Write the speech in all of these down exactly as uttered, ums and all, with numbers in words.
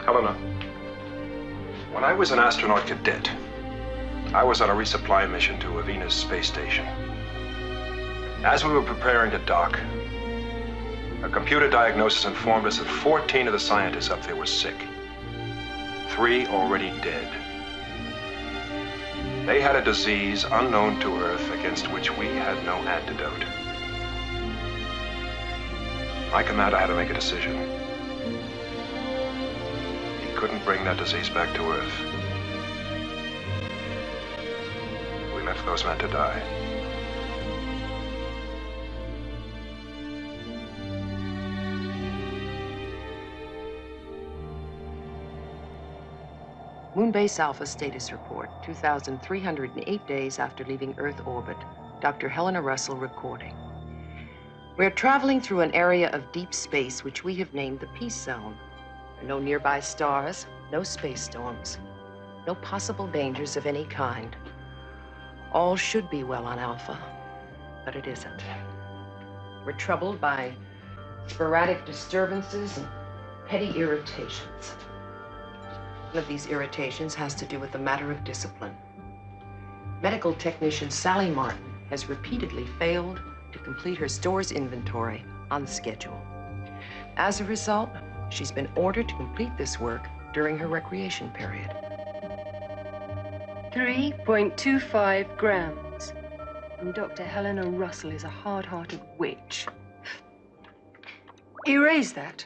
Helena. When I was an astronaut cadet, I was on a resupply mission to a Venus space station. As we were preparing to dock, a computer diagnosis informed us that fourteen of the scientists up there were sick. Three already dead. They had a disease unknown to Earth against which we had no antidote. My commander had to make a decision. He couldn't bring that disease back to Earth. We left those men to die. Moonbase Alpha status report, two thousand three hundred eight days after leaving Earth orbit. Doctor Helena Russell recording. We're traveling through an area of deep space which we have named the Peace Zone. There are no nearby stars, no space storms, no possible dangers of any kind. All should be well on Alpha, but it isn't. We're troubled by sporadic disturbances and petty irritations. One of these irritations has to do with the matter of discipline. Medical technician Sally Martin has repeatedly failed to complete her store's inventory on schedule. As a result, she's been ordered to complete this work during her recreation period. three point two five grams. And Doctor Helena Russell is a hard-hearted witch. Erase that.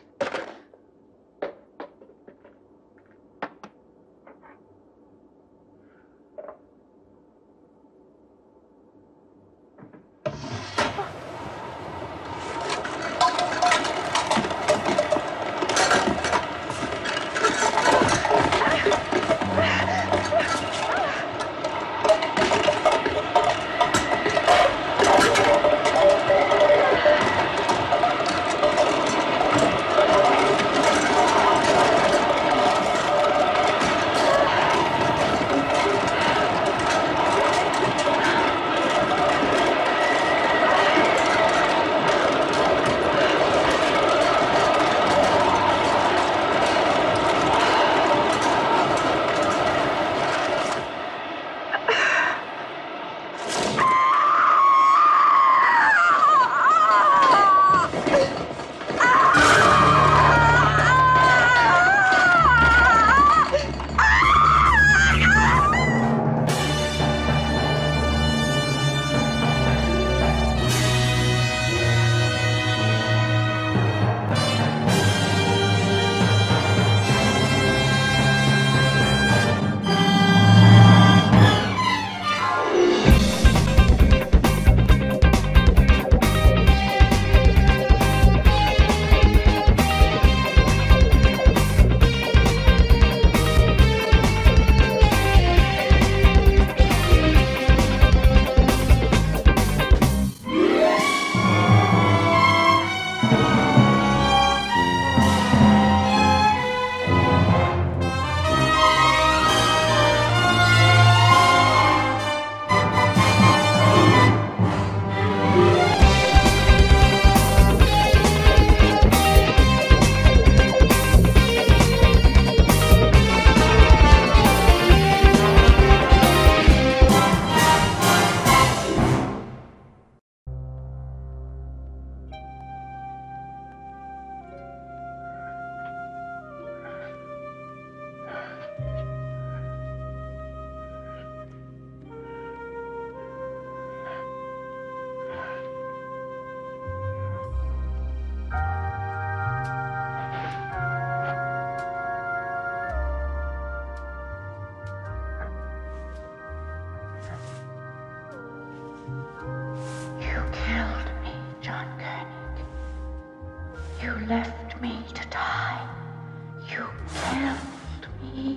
left me to die. You killed me.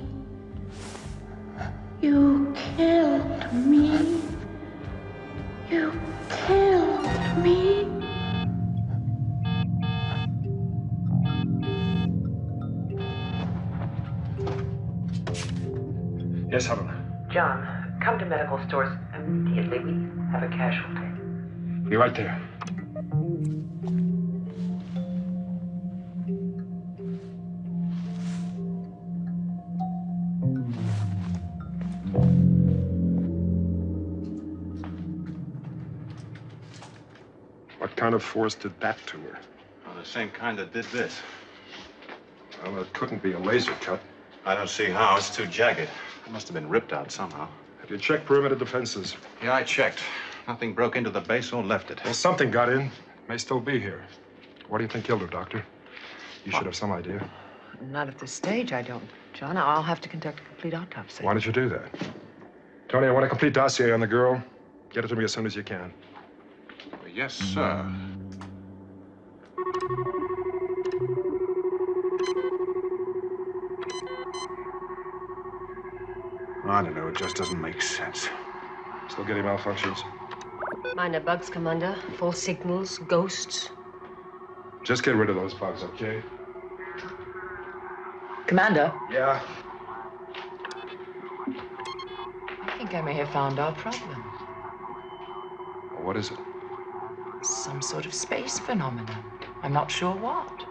You killed me. You killed me. Yes, Helen. John, come to medical stores immediately. We have a casualty. Be right there. kind of force did that to her? Well, the same kind that did this. Well, it couldn't be a laser cut. I don't see how. It's too jagged. It must have been ripped out somehow. Have you checked perimeter defenses? Yeah, I checked. Nothing broke into the base or left it. Well, something got in. May still be here. What do you think killed her, Doctor? You should have some idea. Not at this stage, I don't. John, I'll have to conduct a complete autopsy. Why did you do that? Tony, I want a complete dossier on the girl. Get it to me as soon as you can. Yes, sir. I don't know. It just doesn't make sense. Still getting malfunctions? Minor bugs, Commander. False signals, ghosts. Just get rid of those bugs, okay? Commander? Yeah? I think I may have found our problem. Well, what is it? Some sort of space phenomenon. I'm not sure what.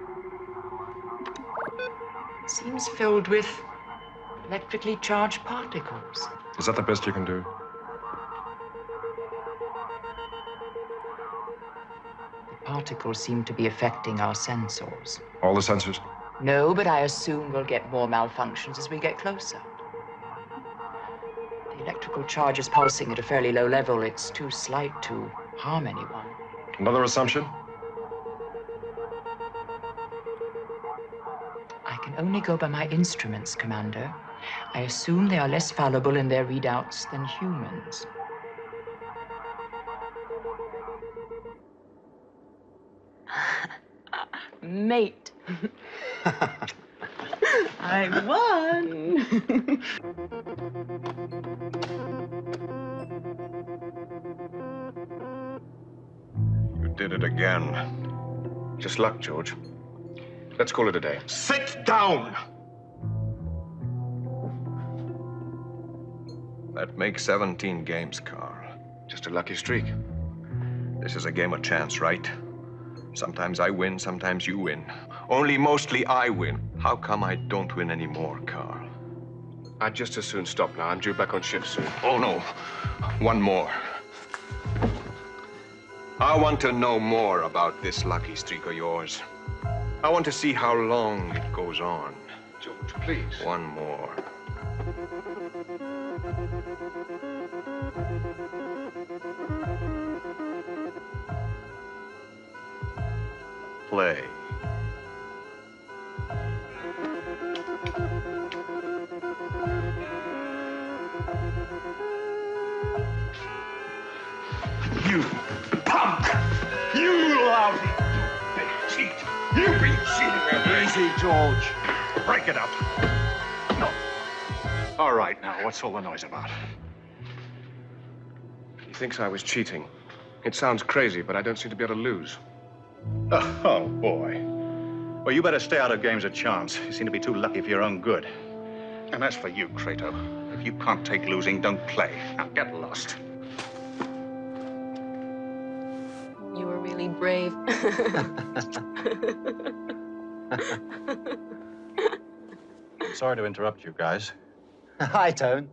Seems filled with electrically charged particles. Is that the best you can do? The particles seem to be affecting our sensors. All the sensors? No, but I assume we'll get more malfunctions as we get closer. The electrical charge is pulsing at a fairly low level. It's too slight to harm anyone. Another assumption? I can only go by my instruments, Commander. I assume they are less fallible in their readouts than humans. Mate. I won. You did it again. Just luck, George. Let's call it a day. Sit down! That makes seventeen games, Carl. Just a lucky streak. This is a game of chance, right? Sometimes I win, sometimes you win. Only mostly I win. How come I don't win anymore, Carl? I'd just as soon stop now. I'm due back on shift soon. Oh, no. One more. I want to know more about this lucky streak of yours. I want to see how long it goes on. George, please. One more. Play. You punk! You lousy cheat! You've been cheating me! Easy, George. Break it up. No. All right, now, what's all the noise about? He thinks I was cheating. It sounds crazy, but I don't seem to be able to lose. Oh, oh, boy. Well, you better stay out of games of chance. You seem to be too lucky for your own good. And as for you, Kratos, if you can't take losing, don't play. Now, get lost. You were really brave. Sorry to interrupt you guys. Hi, Tone.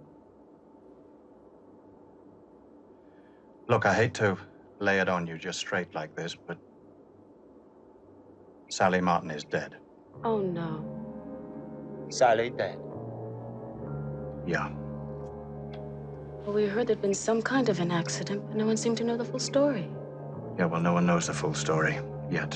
Look, I hate to lay it on you just straight like this, but Sally Martin is dead. Oh, no. Sally dead. Yeah. Well, we heard there'd been some kind of an accident, but no one seemed to know the full story. Yeah, well, no one knows the full story yet.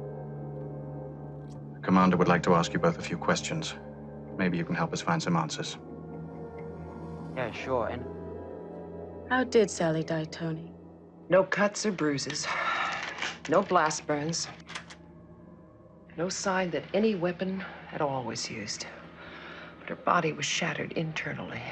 The commander would like to ask you both a few questions. Maybe you can help us find some answers. Yeah, sure. And How did Sally die, Tony? No cuts or bruises. No blast burns. No sign that any weapon at all was used. But her body was shattered internally.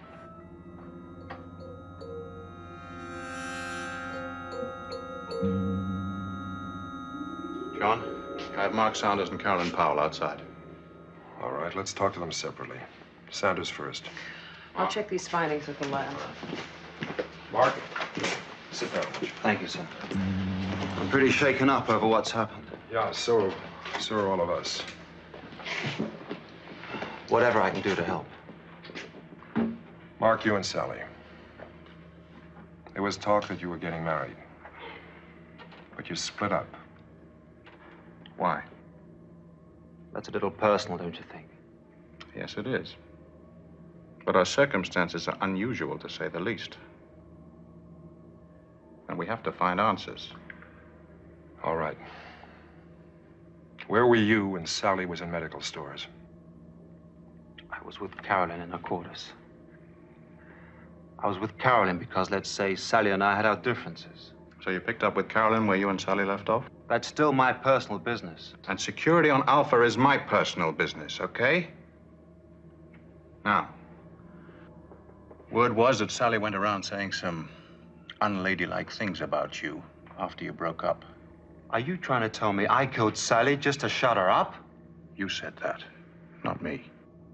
John, I have Mark Saunders and Carolyn Powell outside. All right, let's talk to them separately. Sanders first. I'll check these findings with the lab. Mark, sit down. thank you, sir. I'm pretty shaken up over what's happened. Yeah, so, so are all of us. Whatever I can do to help. Mark, you and Sally. There was talk that you were getting married. But you split up. Why? That's a little personal, don't you think? Yes, it is. But our circumstances are unusual, to say the least. And we have to find answers. All right. Where were you when Sally was in medical stores? I was with Carolyn in her quarters. I was with Carolyn because, let's say, Sally and I had our differences. So you picked up with Carolyn where you and Sally left off? That's still my personal business. And security on Alpha is my personal business, okay? Now, word was that Sally went around saying some unladylike things about you after you broke up. Are you trying to tell me I killed Sally just to shut her up? You said that, not me.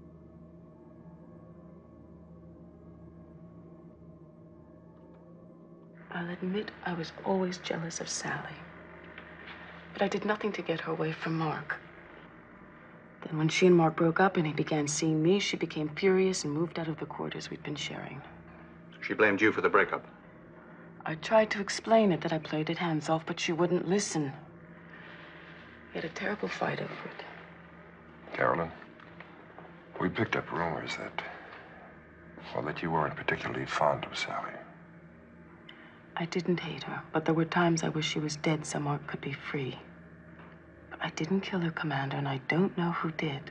I'll admit I was always jealous of Sally. But I did nothing to get her away from Mark. Then when she and Mark broke up and he began seeing me, she became furious and moved out of the quarters we'd been sharing. She blamed you for the breakup. I tried to explain it, that I played it hands off, but she wouldn't listen. We had a terrible fight over it. Carolyn, we picked up rumors that, well, that you weren't particularly fond of Sally. I didn't hate her, but there were times I wish she was dead so Mark could be free. But I didn't kill her, Commander, and I don't know who did.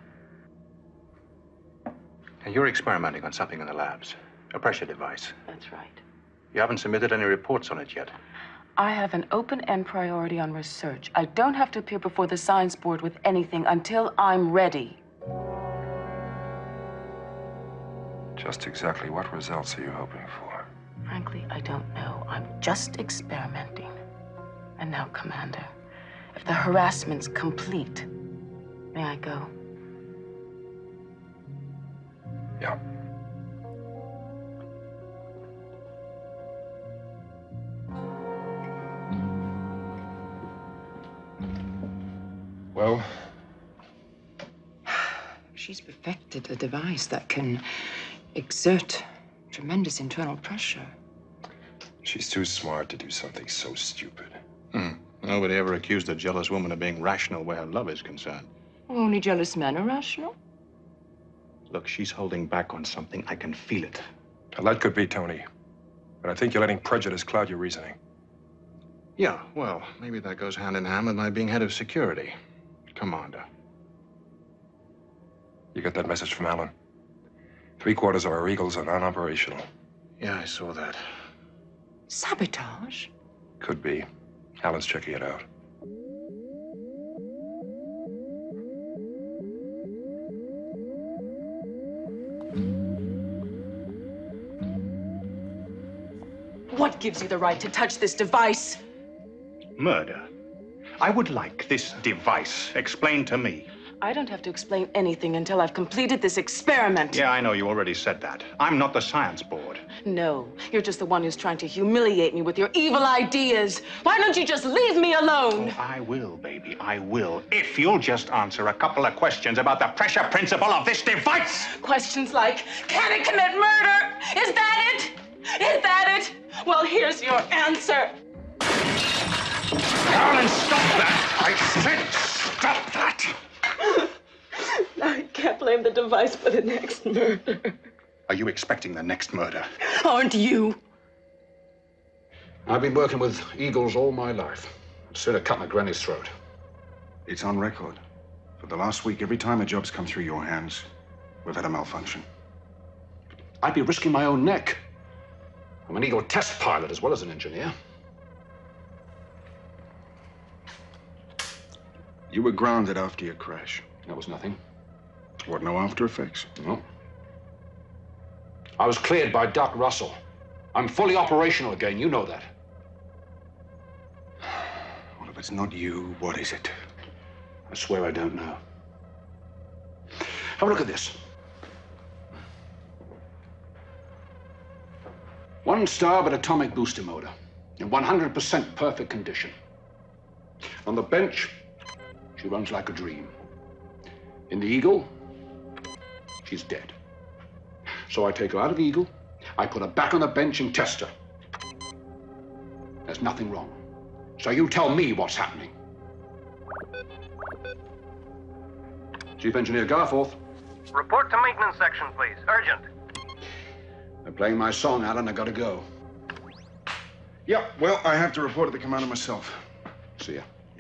And you're experimenting on something in the labs, a pressure device. That's right. You haven't submitted any reports on it yet. I have an open-end priority on research. I don't have to appear before the science board with anything until I'm ready. Just exactly what results are you hoping for? Frankly, I don't know. I'm just experimenting. And now, Commander, if the harassment's complete, may I go? Yeah. Well? She's perfected a device that can exert tremendous internal pressure. She's too smart to do something so stupid. Hmm. Nobody ever accused a jealous woman of being rational where her love is concerned. Only jealous men are rational. Look, she's holding back on something. I can feel it. Well, that could be, Tony. But I think you're letting prejudice cloud your reasoning. Yeah, well, maybe that goes hand in hand with my being head of security. Commander. You got that message from Alan? Three quarters of our Eagles are non-operational. Yeah, I saw that. Sabotage? Could be. Alan's checking it out. What gives you the right to touch this device? Murder. I would like this device explained to me. I don't have to explain anything until I've completed this experiment. Yeah, I know. You already said that. I'm not the science board. No, you're just the one who's trying to humiliate me with your evil ideas. Why don't you just leave me alone? Oh, I will, baby. I will. If you'll just answer a couple of questions about the pressure principle of this device. Questions like, can it commit murder? Is that it? Is that it? Well, here's your answer. Carolyn, stop that! I said stop that! I can't blame the device for the next murder. Are you expecting the next murder? Aren't you? I've been working with Eagles all my life. I'd sooner cut my granny's throat. It's on record. For the last week, every time a job's come through your hands, we've had a malfunction. I'd be risking my own neck. I'm an Eagle test pilot as well as an engineer. You were grounded after your crash. That was nothing. What, no after effects? No. I was cleared by Doc Russell. I'm fully operational again, you know that. Well, if it's not you, what is it? I swear I don't know. Have a look at this. One starboard atomic booster motor in one hundred percent perfect condition. On the bench, she runs like a dream. In the Eagle, she's dead. So I take her out of the Eagle, I put her back on the bench and test her. There's nothing wrong. So you tell me what's happening. Chief Engineer Garforth. Report to maintenance section, please. Urgent. They're playing my song, Alan. I gotta go. Yeah, well, I have to report to the commander myself. See ya. Yeah.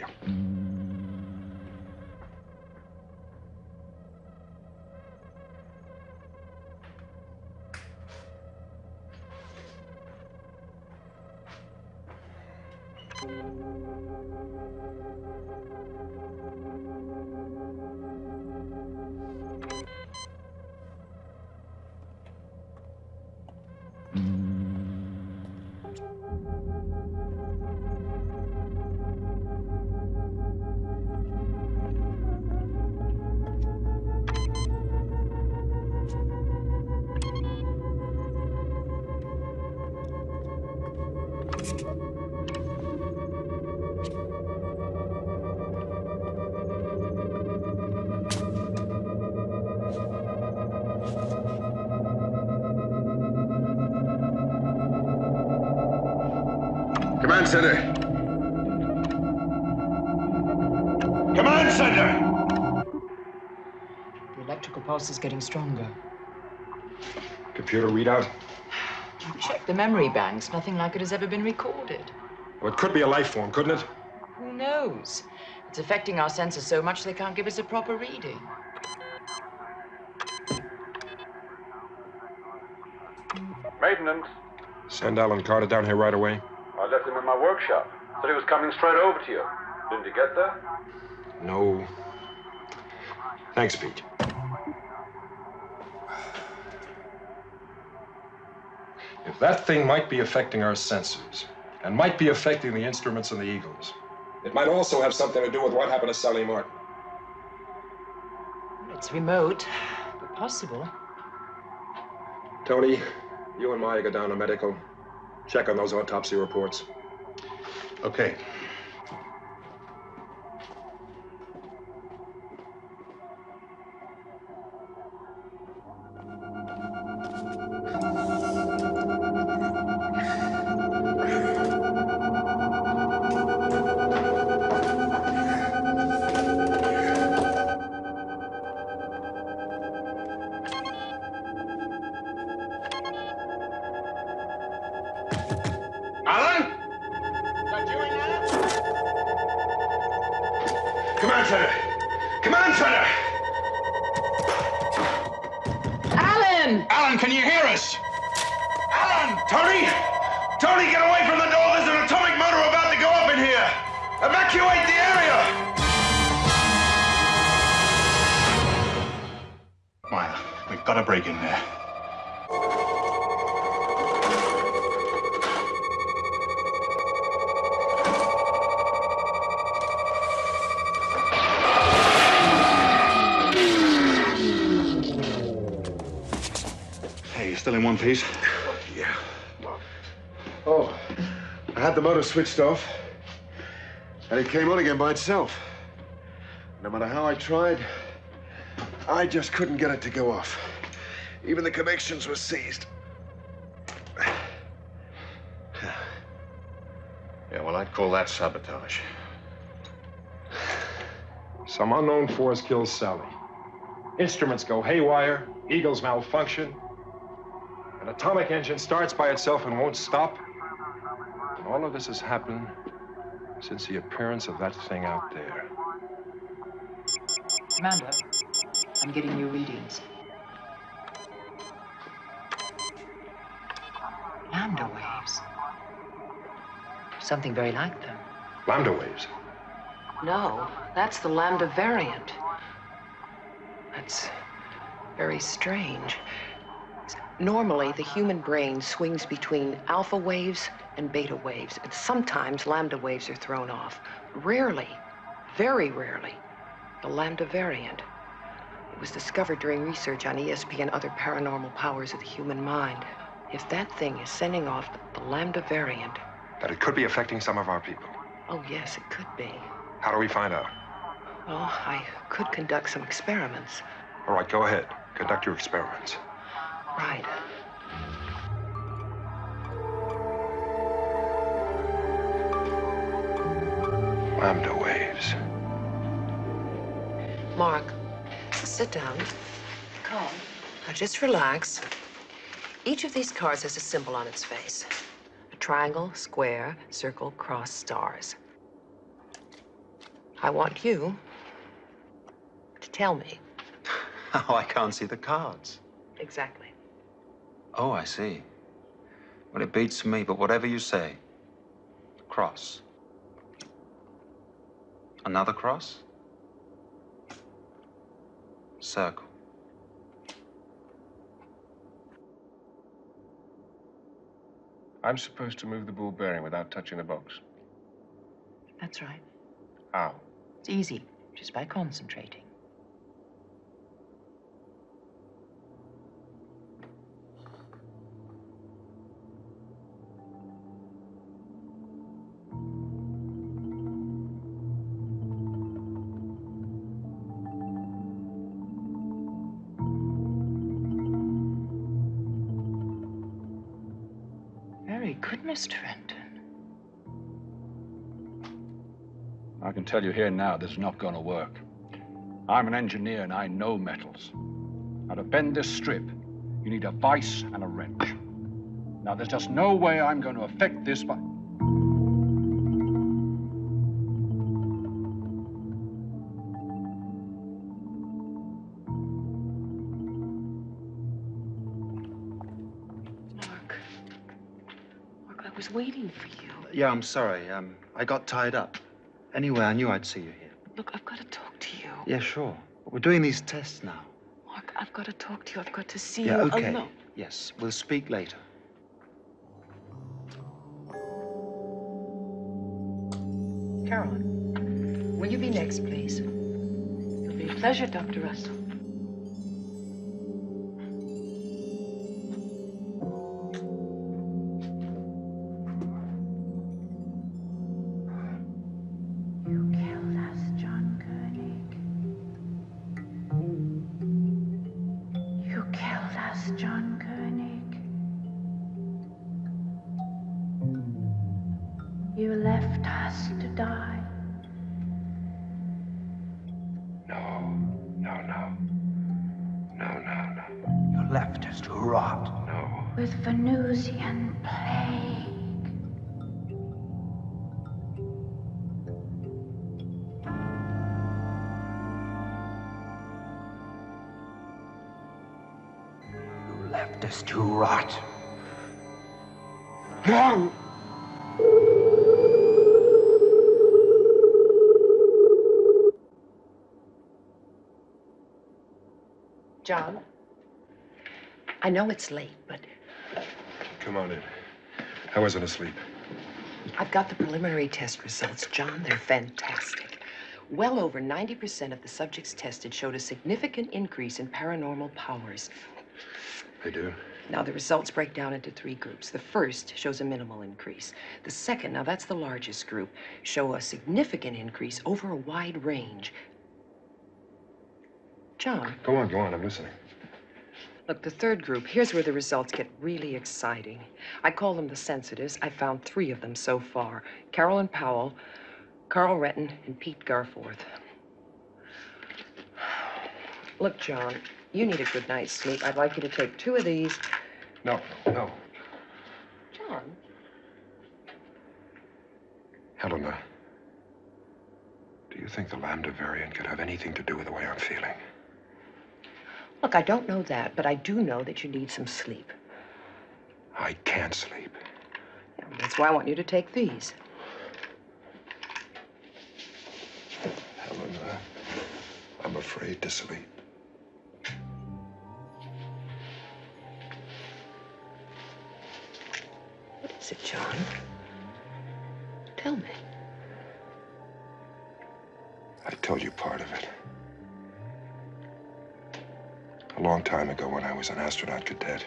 Command Center. Command Center! The electrical pulse is getting stronger. Computer readout? Check the memory banks. Nothing like it has ever been recorded. Well, it could be a life form, couldn't it? Who knows? It's affecting our senses so much they can't give us a proper reading. Maintenance. Send Alan Carter down here right away. I left him in my workshop. Said he was coming straight over to you. Didn't you get there? No. Thanks, Pete. If that thing might be affecting our senses, and might be affecting the instruments and the Eagles, it might also have something to do with what happened to Sally Martin. It's remote, but possible. Tony, you and Maya go down to medical. Check on those autopsy reports. Okay. Alan? Command Center! Command Center! Alan! Alan, can you hear us? Alan! Tony! Tony, get away from the door! There's an atomic motor about to go up in here! Evacuate the area! Maya, we've got to break in there. Still in one piece? Yeah. Oh, I had the motor switched off, and it came on again by itself. No matter how I tried, I just couldn't get it to go off. Even the connections were seized. Yeah, well, I'd call that sabotage. Some unknown force kills Sally. Instruments go haywire, Eagles malfunction. An atomic engine starts by itself and won't stop. And all of this has happened since the appearance of that thing out there. Commander, I'm getting your readings. Lambda waves. Something very like them. Lambda waves? No, that's the Lambda variant. That's very strange. Normally, the human brain swings between alpha waves and beta waves, and sometimes lambda waves are thrown off. Rarely, very rarely, the Lambda variant. It was discovered during research on E S P and other paranormal powers of the human mind. If that thing is sending off the Lambda variant... That it could be affecting some of our people. Oh, yes, it could be. How do we find out? Well, I could conduct some experiments. All right, go ahead. Conduct your experiments. Right. Lambda waves. Mark, sit down. Carl. Now just relax. Each of these cards has a symbol on its face. A triangle, square, circle, cross, stars. I want you to tell me. Oh, I can't see the cards. Exactly. Oh, I see. Well, it beats me, but whatever you say. Cross. Another cross? Circle. I'm supposed to move the ball bearing without touching the box. That's right. How? It's easy, just by concentrating. Very good, Mister Fenton. I can tell you here now, this is not going to work. I'm an engineer and I know metals. Now, to bend this strip, you need a vise and a wrench. Now, there's just no way I'm going to affect this by... Mark. Mark, I was waiting for you. Yeah, I'm sorry. Um, I got tied up. Anyway, I knew I'd see you here. Look, I've got to talk to you. Yeah, sure. But we're doing these tests now. Mark, I've got to talk to you. I've got to see Yeah, you okay. alone. Yes, we'll speak later. Carolyn, will you be next, please? It'll be a pleasure, Doctor Russell. You killed us, John Koenig. You killed us, John Koenig. You left us to die. No, no, no. No, no, no. You left us to rot. No. With Venusian plague. You left us to rot. John, I know it's late, but Come on in. I wasn't asleep. I've got the preliminary test results, John. They're fantastic. Well over ninety percent of the subjects tested showed a significant increase in paranormal powers. They do? Now, the results break down into three groups. The first shows a minimal increase. The second, now that's the largest group, show a significant increase over a wide range. John. Go on, go on. I'm listening. Look, the third group, here's where the results get really exciting. I call them the sensitives. I found three of them so far. Carolyn Powell, Carl Retton, and Pete Garforth. Look, John, you need a good night's sleep. I'd like you to take two of these. No, no. John? Helena, do you think the Lambda variant could have anything to do with the way I'm feeling? Look, I don't know that, but I do know that you need some sleep. I can't sleep. Yeah, that's why I want you to take these. Helena, I'm afraid to sleep. What is it, John? Tell me. I told you part of it. A long time ago, when I was an astronaut cadet,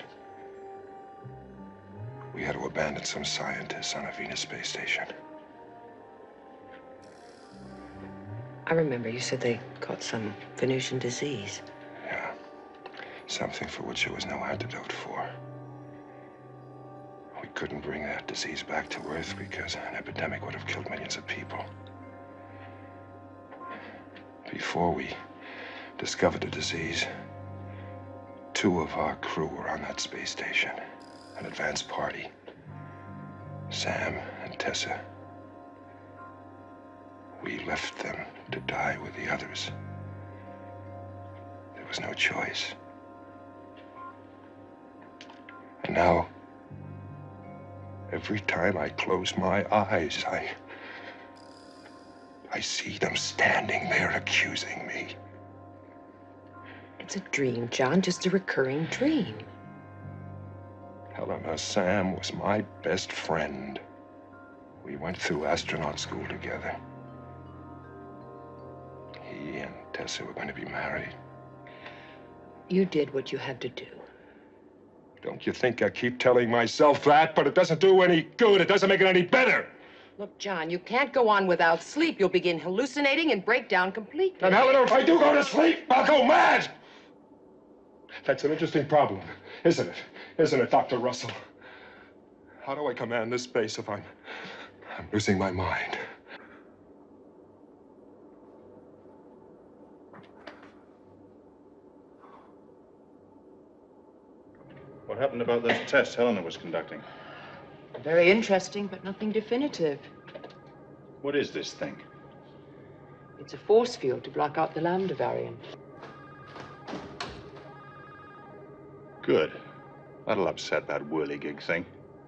we had to abandon some scientists on a Venus space station. I remember you said they caught some Venusian disease. Yeah, something for which there was no antidote for. We couldn't bring that disease back to Earth because an epidemic would have killed millions of people. Before we discovered the disease, two of our crew were on that space station, an advance party. Sam and Tessa. We left them to die with the others. There was no choice. And now, every time I close my eyes, I... I see them standing there accusing me. It's a dream, John, just a recurring dream. Helena, Sam was my best friend. We went through astronaut school together. He and Tessa were going to be married. You did what you had to do. Don't you think I keep telling myself that? But it doesn't do any good. It doesn't make it any better. Look, John, you can't go on without sleep. You'll begin hallucinating and break down completely. And Helena, if I do go to sleep, I'll go mad! That's an interesting problem, isn't it? Isn't it, Doctor Russell? How do I command this space if I'm... I'm losing my mind? What happened about those tests Helena was conducting? Very interesting, but nothing definitive. What is this thing? It's a force field to block out the Lambda variant. Good. That'll upset that whirligig thing.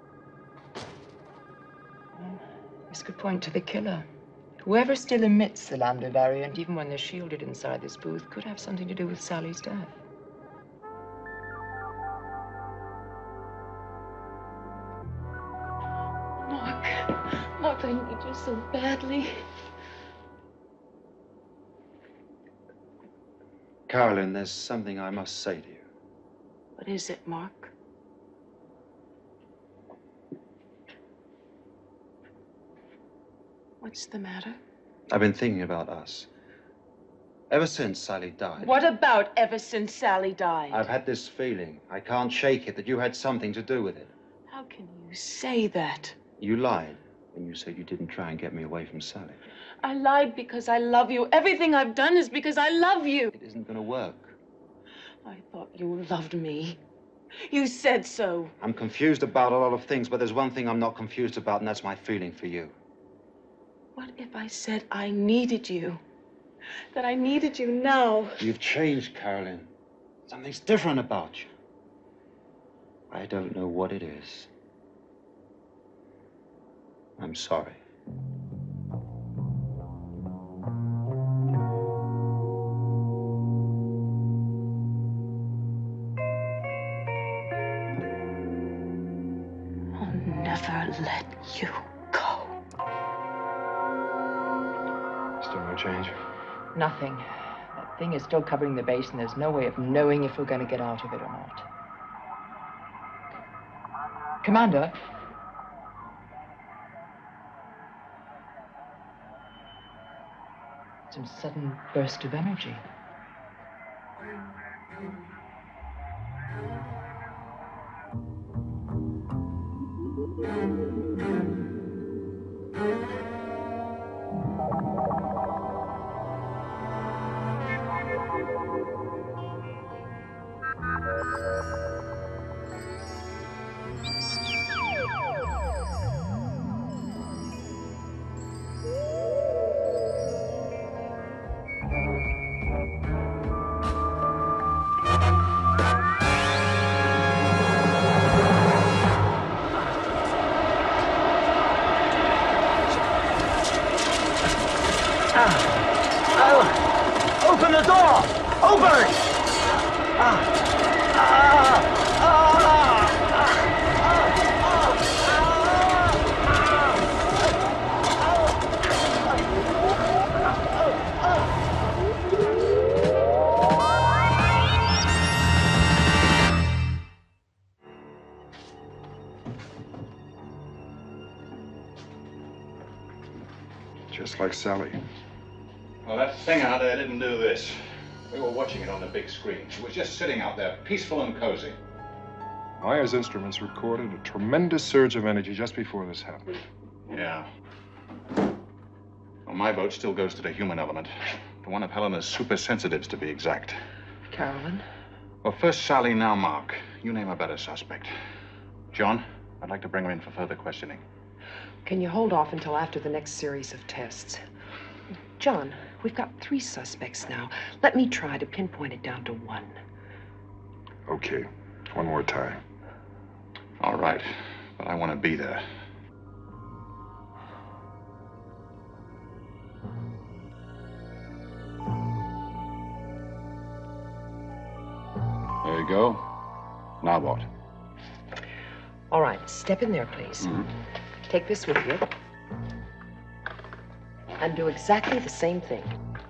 This could point to the killer. Whoever still emits the Lambda variant, even when they're shielded inside this booth, could have something to do with Sally's death. Mark, Mark, I need you so badly. Carolyn, there's something I must say to you. What is it, Mark? What's the matter? I've been thinking about us. Ever since Sally died. What about ever since Sally died? I've had this feeling, I can't shake it, that you had something to do with it. How can you say that? You lied when you said you didn't try and get me away from Sally. I lied because I love you. Everything I've done is because I love you. It isn't going to work. I thought you loved me. You said so. I'm confused about a lot of things, but there's one thing I'm not confused about, and that's my feeling for you. What if I said I needed you? That I needed you now? You've changed, Carolyn. Something's different about you. I don't know what it is. I'm sorry. I'll never let you go. Still no change? Nothing. That thing is still covering the base, and there's no way of knowing if we're going to get out of it or not. Commander? Some sudden burst of energy. Open the door! Open! Ah. Ah. Ah. Just like Sally. Well, that thing out there didn't do this. We were watching it on the big screen. It was just sitting out there, peaceful and cozy. Maya's instruments recorded a tremendous surge of energy just before this happened. Yeah. Well, my vote still goes to the human element. To one of Helena's super sensitives, to be exact. Carolyn? Well, first Sally, now Mark. You name a better suspect. John, I'd like to bring her in for further questioning. Can you hold off until after the next series of tests? John, we've got three suspects now. Let me try to pinpoint it down to one. Okay. One more time. All right. But I want to be there. There you go. Now what? All right, step in there, please. Mm-hmm. Take this with you. And do exactly the same thing.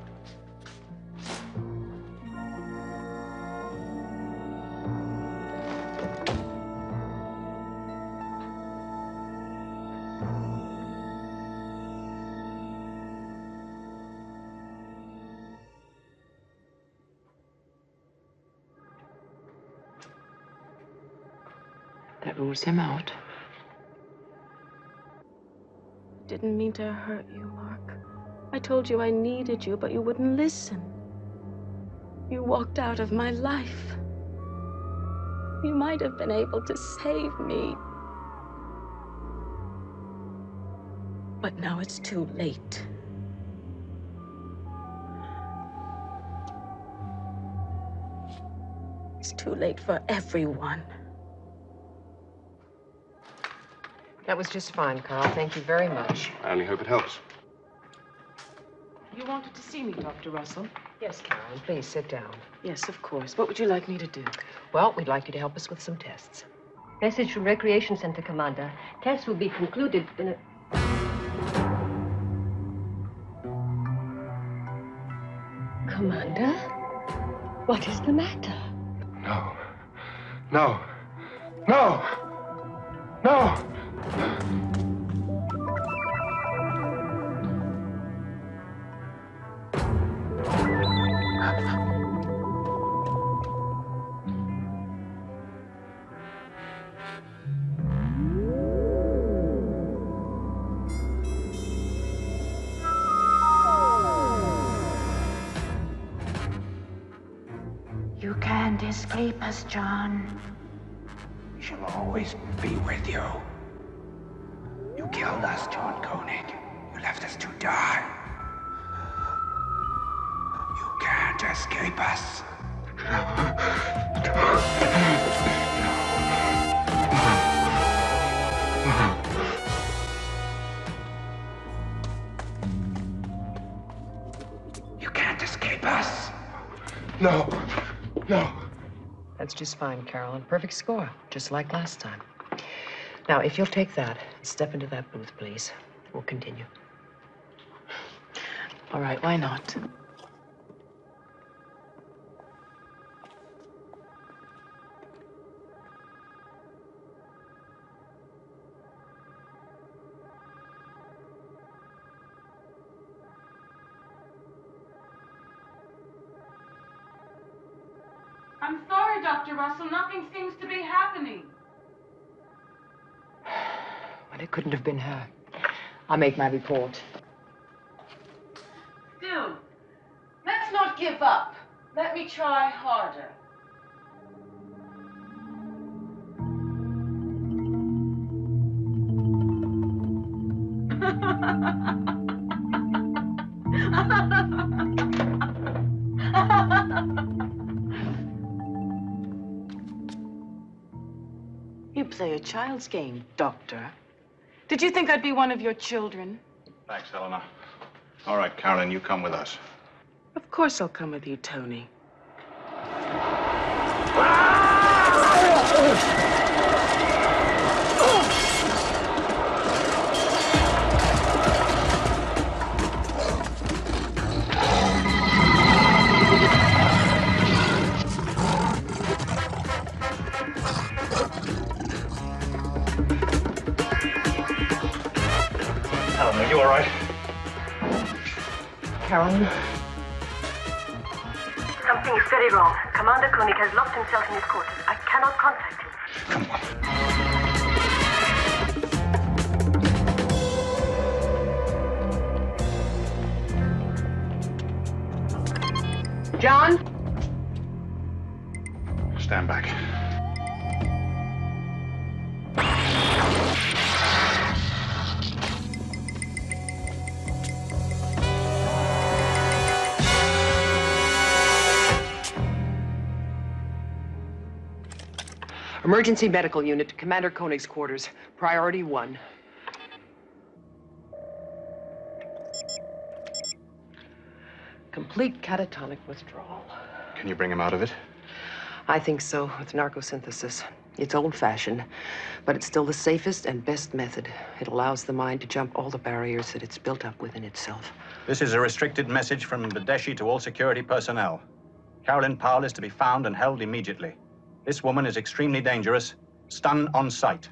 That rules him out. Didn't mean to hurt you, Mark. I told you I needed you, but you wouldn't listen. You walked out of my life. You might have been able to save me. But now it's too late. It's too late for everyone. That was just fine, Carl. Thank you very much. I only hope it helps. You wanted to see me, Doctor Russell? Yes, Carolyn, please sit down. Yes, of course. What would you like me to do? Well, we'd like you to help us with some tests. Message from Recreation Center, Commander. Tests will be concluded in a... Commander? What is the matter? No. No. No! No! You can't escape us, John. She'll always be with you. You killed us, John Koenig. You left us to die. You can't escape us. You can't escape us. No. No. That's just fine, Carolyn. Perfect score, just like last time. Now, if you'll take that and step into that booth, please, we'll continue. All right, why not? I'm sorry, Doctor Russell. Nothing seems to be happening. Well, it couldn't have been her. I'll make my report. Still, let's not give up. Let me try harder. You play a child's game, Doctor. Did you think I'd be one of your children? Thanks, Helena. All right, Carolyn, you come with us. Of course I'll come with you, Tony. Helena, you all right? Carolyn? Something is very wrong. Commander Koenig has locked himself in his quarters. I cannot contact him. Come on. John? Stand back. Emergency medical unit to Commander Koenig's quarters. Priority one. Complete catatonic withdrawal. Can you bring him out of it? I think so, with narcosynthesis. It's old-fashioned, but it's still the safest and best method. It allows the mind to jump all the barriers that it's built up within itself. This is a restricted message from Badeshi to all security personnel. Carolyn Powell is to be found and held immediately. This woman is extremely dangerous. Stun on sight.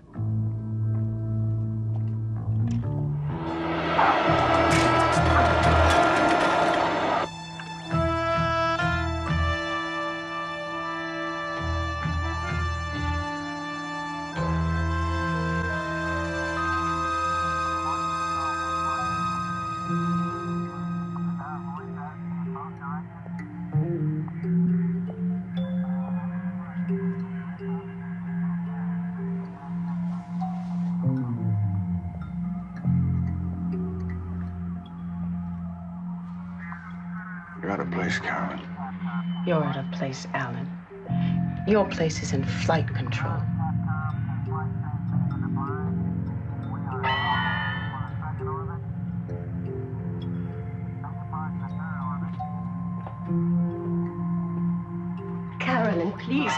You're out of place, Carolyn. You're out of place, Alan. Your place is in flight control. Carolyn, please.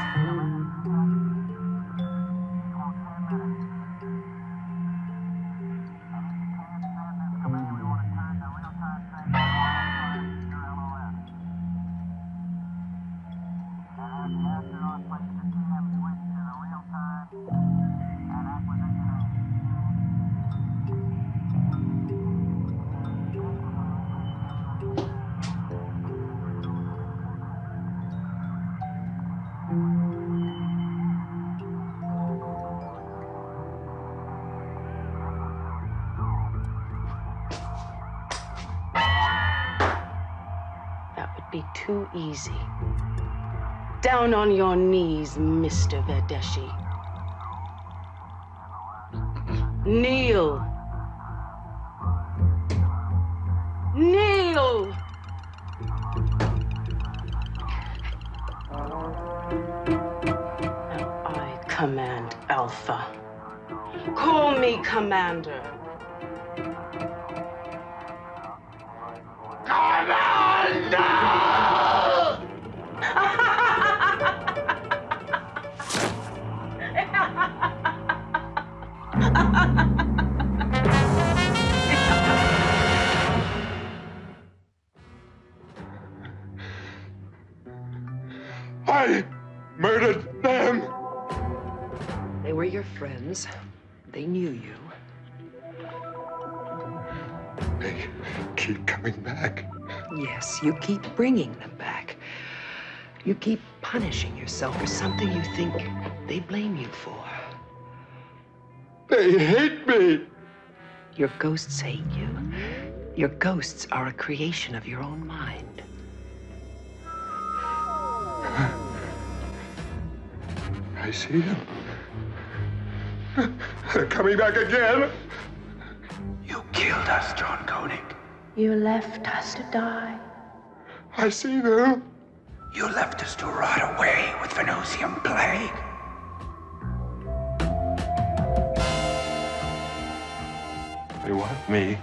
Be too easy. Down on your knees, Mister Badeshi. Kneel. Kneel. Now I command Alpha. Call me Commander. I murdered them. They were your friends. They knew you. They keep coming back. Yes, you keep bringing them back. You keep punishing yourself for something you think they blame you for. They hate me. Your ghosts hate you. Your ghosts are a creation of your own mind. I see them. They're coming back again. You killed us, John Koenig. You left us to die. I see them. You left us to rot away with Venusian plague. They want me.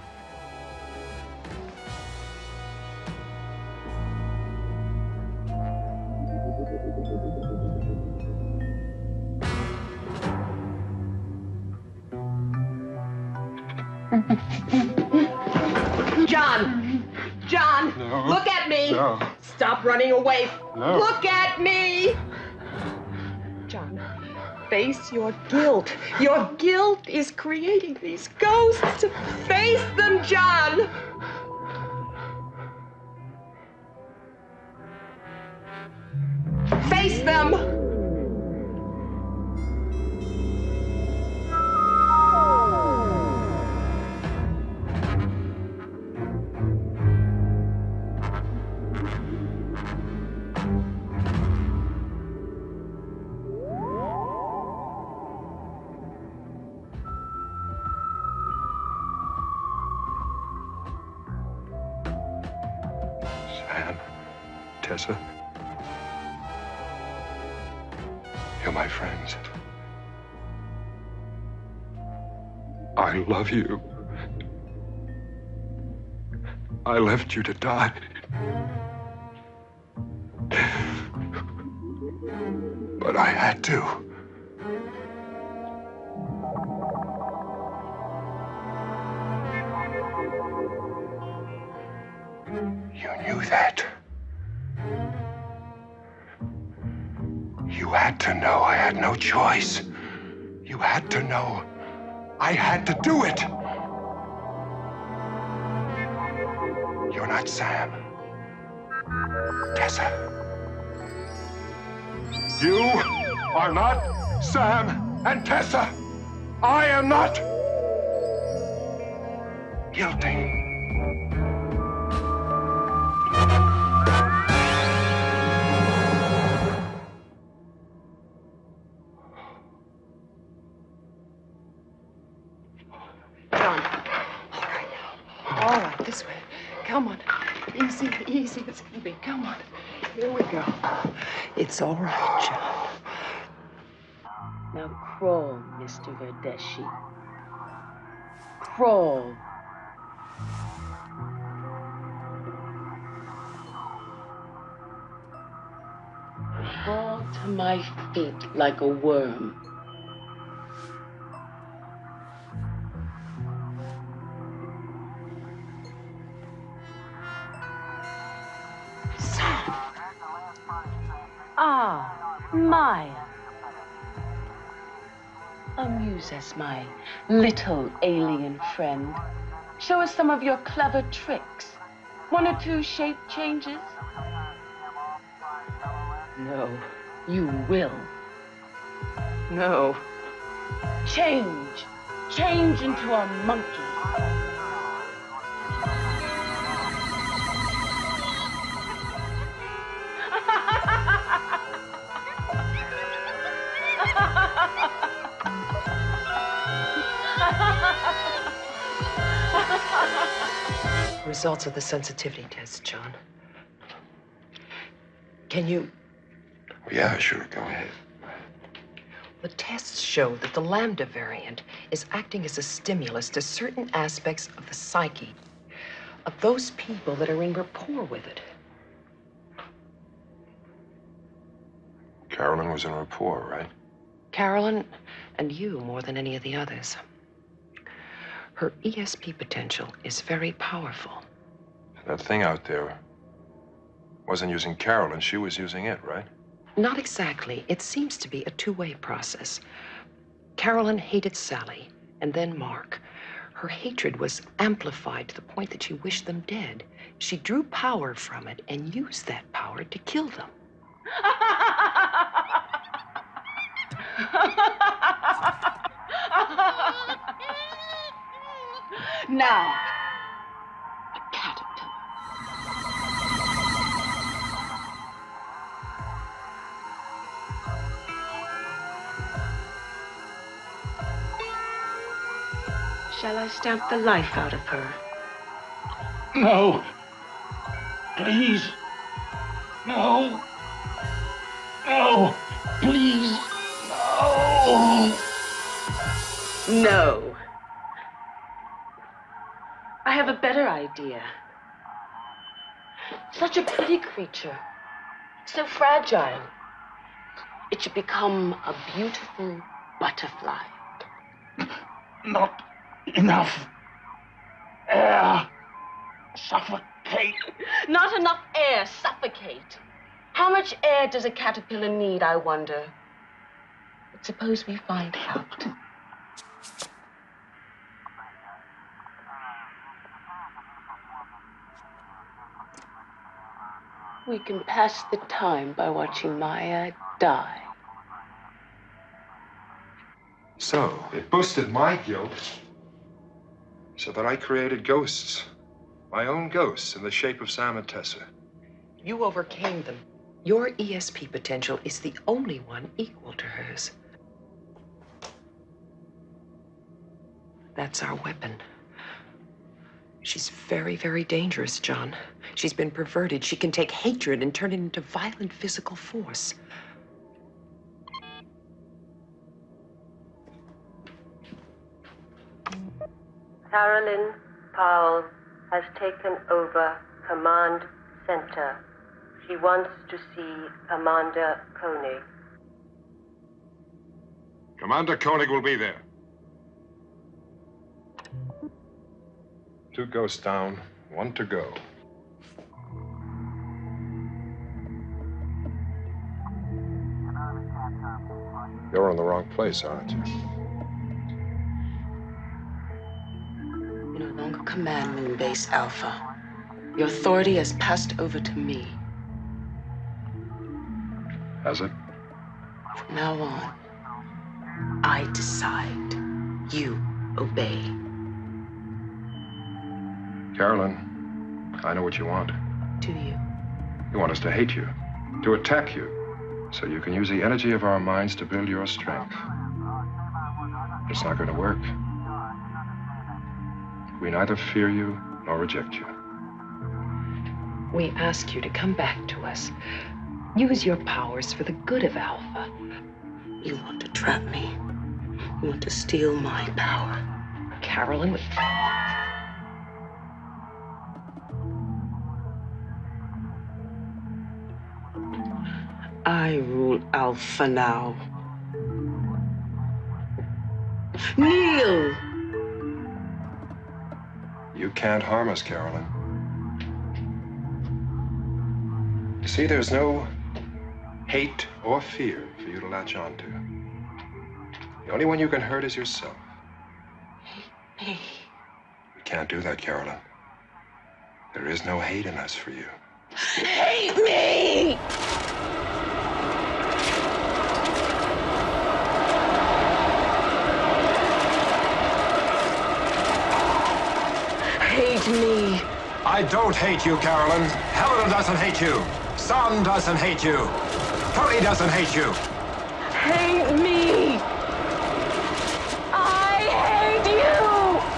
John! John! No. Look at me! No. Stop running away! No. Look at me! John, face your guilt. Your guilt is creating these ghosts. Face them, John! Face them! Sam, Tessa. You're my friends. I love you. I left you to die. But I had to. You knew that. You had to know I had no choice. You had to know I had to do it. You're not Sam. Tessa. You are not Sam and Tessa. I am not guilty. All right, this way. Come on. Easy, easy as can be. Come on. Here we go. It's all right, John. Now crawl, Mister Verdeshi. Crawl. Crawl to my feet like a worm. Ah, Maya. Amuse us, my little alien friend. Show us some of your clever tricks. One or two shape changes. No, you will. No. Change. Change into a monkey. Results of the sensitivity test, John. Can you... Yeah, sure, go ahead. The tests show that the Lambda variant is acting as a stimulus to certain aspects of the psyche of those people that are in rapport with it. Carolyn was in rapport, right? Carolyn and you more than any of the others. Her E S P potential is very powerful. That thing out there wasn't using Carolyn, she was using it, right? Not exactly. It seems to be a two-way process. Carolyn hated Sally, and then Mark. Her hatred was amplified to the point that she wished them dead. She drew power from it and used that power to kill them. Now, a caterpillar. Shall I stamp the life out of her? No. Please. No. No. Please. No. No. I have a better idea. Such a pretty creature, so fragile. It should become a beautiful butterfly. Not enough air. Suffocate. Not enough air. Suffocate. How much air does a caterpillar need, I wonder? But suppose we find out. We can pass the time by watching Maya die. So, it boosted my guilt so that I created ghosts. My own ghosts in the shape of Sam and Tessa. You overcame them. Your E S P potential is the only one equal to hers. That's our weapon. She's very, very dangerous, John. She's been perverted. She can take hatred and turn it into violent physical force. Carolyn Powell has taken over Command Center. She wants to see Commander Koenig. Commander Koenig will be there. Two ghosts down, one to go. You're in the wrong place, aren't you? You no longer command Moon Base Alpha. Your authority has passed over to me. Has it? From now on, I decide. You obey. Carolyn, I know what you want. Do you? You want us to hate you, to attack you, so you can use the energy of our minds to build your strength. It's not going to work. We neither fear you nor reject you. We ask you to come back to us. Use your powers for the good of Alpha. You want to trap me. You want to steal my power. Carolyn, with... I rule Alpha now. Kneel! You can't harm us, Carolyn. You see, there's no hate or fear for you to latch on to. The only one you can hurt is yourself. Hate me. We can't do that, Carolyn. There is no hate in us for you. Hate me! Hate me. I don't hate you, Carolyn. Helena doesn't hate you. Son doesn't hate you. Tony doesn't hate you. Hate me. I hate you.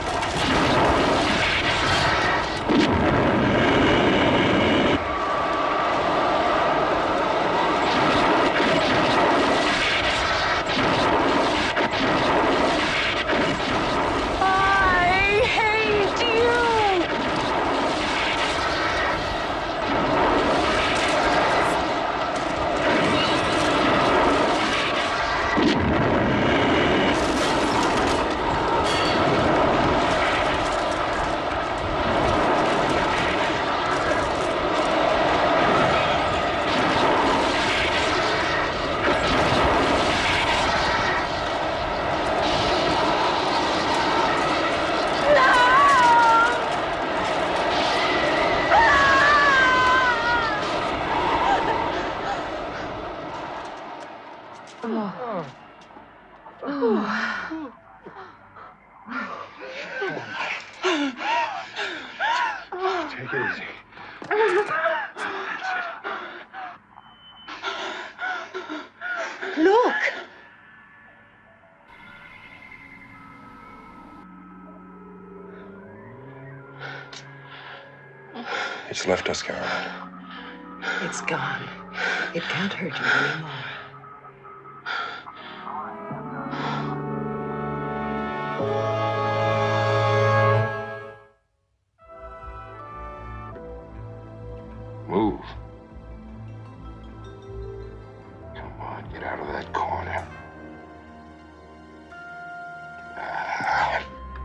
Take it easy. Look! It's left us, Carolyn. It's gone. It can't hurt you anymore. Move. Come on, get out of that corner. Ah.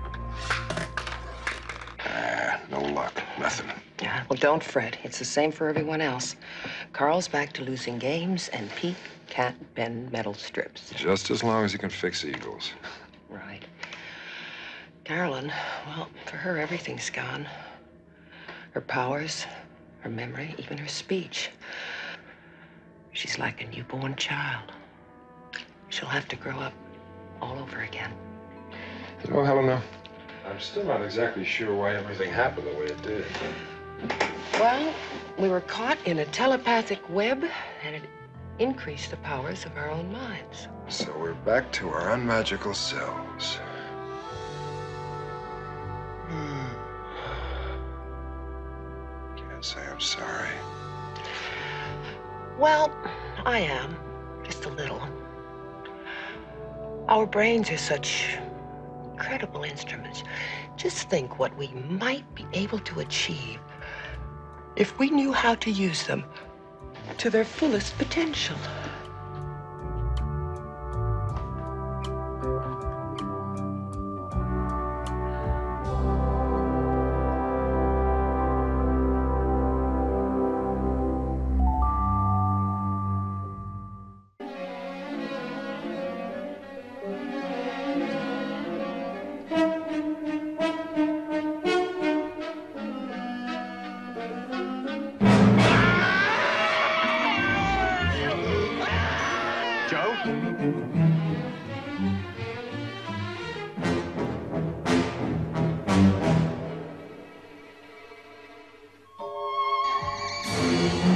Ah, no luck. Nothing. Yeah, well, don't fret. It's the same for everyone else. Carl's back to losing games, and Pete can't bend metal strips. Just as long as he can fix eagles. Right. Carolyn, well, for her, everything's gone. Her powers, her memory, even her speech. She's like a newborn child. She'll have to grow up all over again. You know, Helena, I'm still not exactly sure why everything happened the way it did. Well, we were caught in a telepathic web, and it increased the powers of our own minds. So we're back to our unmagical selves. I'm sorry. Well, I am. Just a little. Our brains are such incredible instruments. Just think what we might be able to achieve if we knew how to use them to their fullest potential. Joe?